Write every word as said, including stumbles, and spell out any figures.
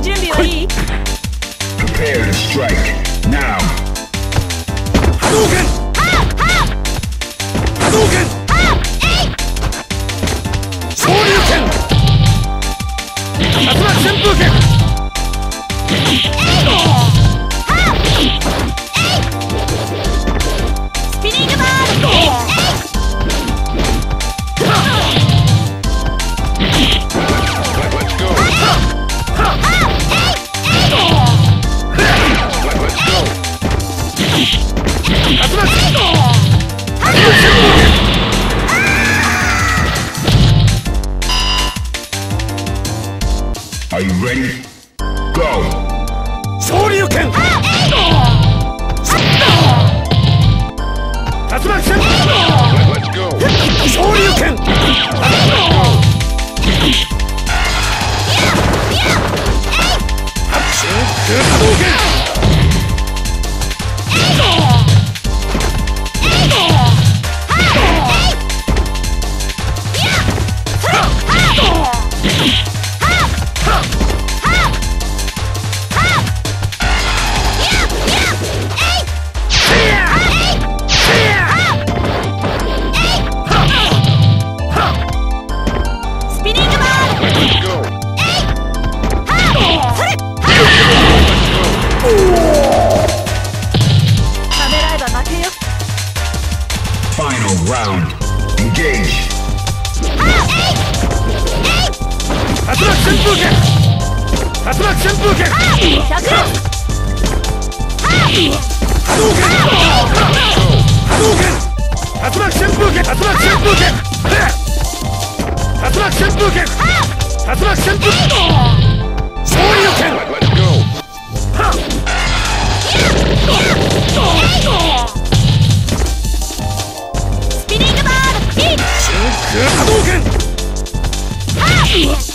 準備はいい？ Prepare to strike now. 波動拳波動拳昇竜拳竜巻旋風拳スピニングバール Let's go. Let's go. 竜巻竜巻旋風拳 Are you ready? Go. 昇竜拳竜巻旋風 Let's go. 昇竜拳真空波動拳スピニングバール Let's go. ためらえば負けよ Final round. Engage. 竜巻旋風拳竜巻旋風拳ひゃく波動拳波動拳竜巻旋風拳竜巻旋風拳竜巻旋風拳竜巻旋風昇竜拳 Let's go. スピニングバールヒッ真空波動拳